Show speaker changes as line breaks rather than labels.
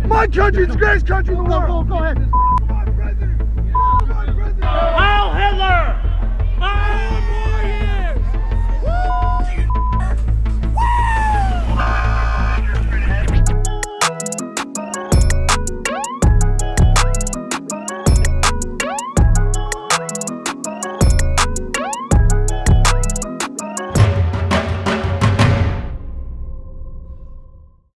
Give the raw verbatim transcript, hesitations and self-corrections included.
My country is the greatest country in the world.
Go, go, go ahead.
Come on, President. Come on, President.